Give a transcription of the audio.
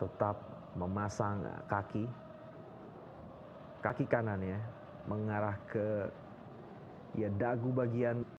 tetap memasang kaki kanannya mengarah ke dagu bagian